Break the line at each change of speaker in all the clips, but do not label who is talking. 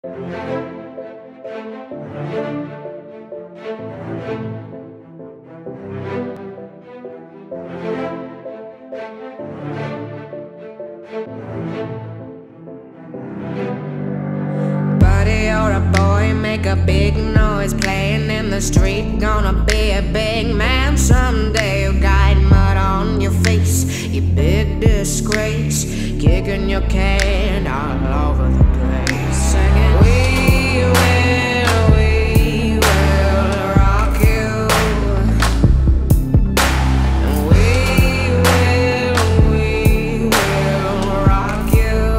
Buddy, you're a boy, make a big noise, playing in the street, gonna be a big man someday. You got mud on your face, you big disgrace, kicking your can all over the place, singing, we will rock you. We will rock you.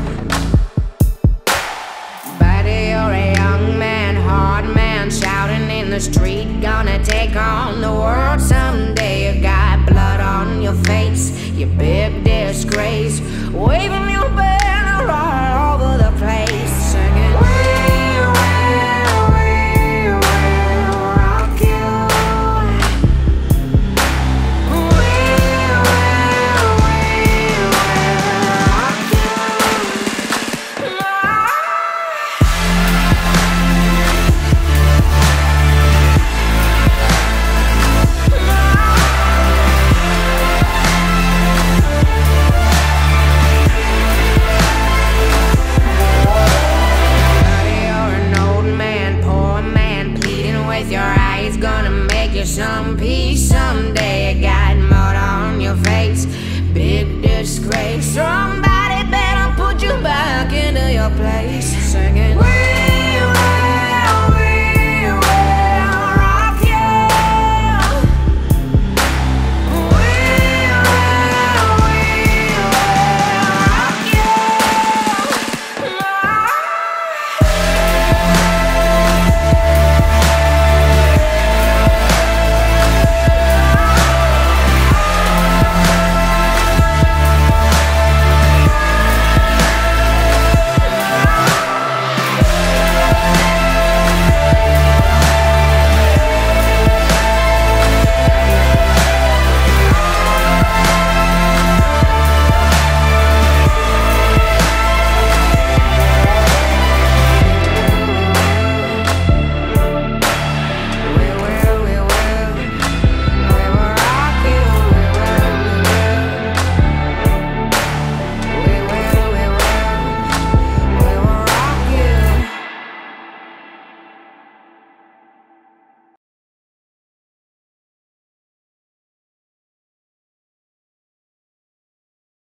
Buddy, you're a young man, hard man, shouting in the street, gonna take on the world someday. You got blood on your face, you big disgrace, waving